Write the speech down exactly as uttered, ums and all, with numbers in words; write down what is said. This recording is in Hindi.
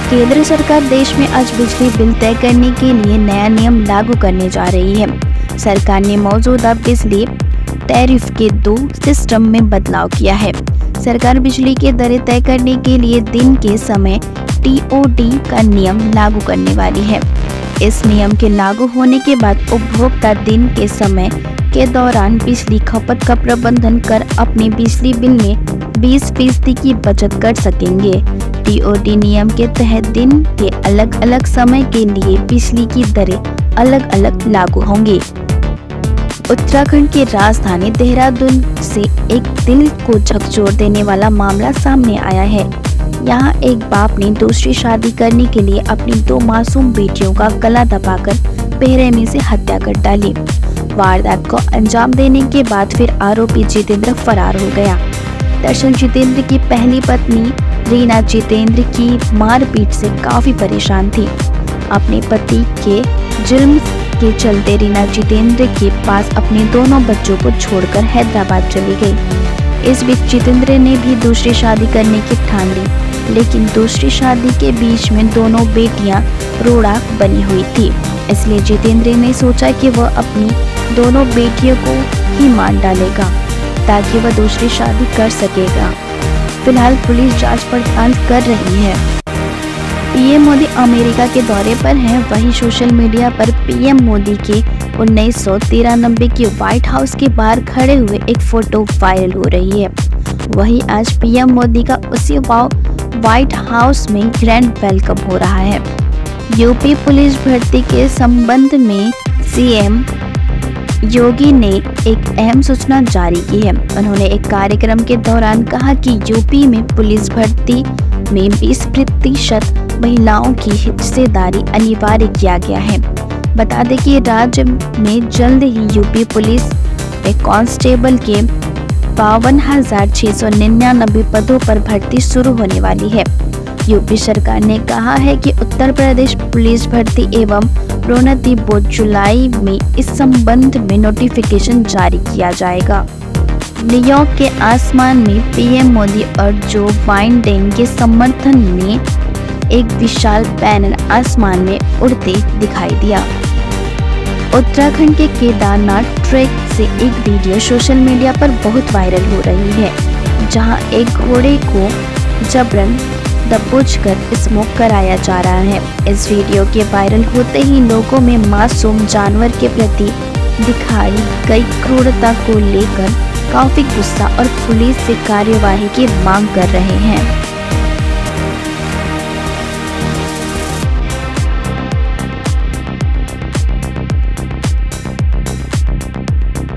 केंद्र सरकार देश में आज बिजली बिल तय करने के लिए नया नियम लागू करने जा रही है। सरकार ने मौजूदा बिजली टैरिफ के दो सिस्टम में बदलाव किया है। सरकार बिजली के दरें तय करने के लिए दिन के समय टी ओ डी का नियम लागू करने वाली है। इस नियम के लागू होने के बाद उपभोक्ता दिन के समय के दौरान बिजली खपत का प्रबंधन कर अपने बिजली बिल में बीस फीसदी की बचत कर सकेंगे। टी ओ डी नियम के तहत दिन के अलग अलग समय के लिए बिजली की दरें अलग अलग लागू होंगी। उत्तराखंड की राजधानी देहरादून से एक दिल को झकझोर देने वाला मामला सामने आया है। यहाँ एक बाप ने दूसरी शादी करने के लिए अपनी दो मासूम बेटियों का गला दबाकर बेरहमी से हत्या कर डाली। वारदात को अंजाम देने के बाद फिर आरोपी जितेंद्र फरार हो गया। दरअसल जितेंद्र की पहली पत्नी रीना जितेंद्र की मारपीट से काफी परेशान थी। अपने पति के जुर्म के चलते रीना जितेंद्र के पास अपने दोनों बच्चों को छोड़कर हैदराबाद चली गई। इस बीच जितेंद्र ने भी दूसरी शादी करने की ठान ली, लेकिन दूसरी शादी के बीच में दोनों बेटियां रोड़ा बनी हुई थी। इसलिए जितेंद्र ने सोचा कि वह अपनी दोनों बेटियों को ही मार डालेगा ताकि वह दूसरी शादी कर सकेगा। फिलहाल पुलिस जांच पड़ताल कर रही है। पीएम मोदी अमेरिका के दौरे पर हैं, वहीं सोशल मीडिया पर पीएम मोदी के उन्नीस सौ तिरानबे की व्हाइट हाउस के बाहर खड़े हुए एक फोटो वायरल हो रही है। वहीं आज पीएम मोदी का उसी व्हाइट हाउस में ग्रैंड वेलकम हो रहा है। यूपी पुलिस भर्ती के संबंध में सीएम योगी ने एक अहम सूचना जारी की है। उन्होंने एक कार्यक्रम के दौरान कहा कि यूपी में पुलिस भर्ती में बीस प्रतिशत महिलाओं की हिस्सेदारी अनिवार्य किया गया है। बता दें कि राज्य में जल्द ही यूपी पुलिस में कांस्टेबल के बावन हजार छह सौ निन्यानबे पदों पर भर्ती शुरू होने वाली है। यूपी सरकार ने कहा है कि उत्तर प्रदेश पुलिस भर्ती एवं प्रोन्नति बोर्ड जुलाई में इस संबंध में नोटिफिकेशन जारी किया जाएगा। न्यूयॉर्क के आसमान में पीएम मोदी और जो बाइडेन के समर्थन में एक विशाल बैनर आसमान में उड़ते दिखाई दिया। उत्तराखंड के केदारनाथ ट्रैक से एक वीडियो सोशल मीडिया पर बहुत वायरल हो रही है, जहां एक घोड़े को जबरन दबोचकर स्मोक कराया जा रहा है। इस वीडियो के वायरल होते ही लोगों में मासूम जानवर के प्रति दिखाई गई क्रूरता को लेकर काफी गुस्सा और पुलिस से कार्यवाही की मांग कर रहे हैं।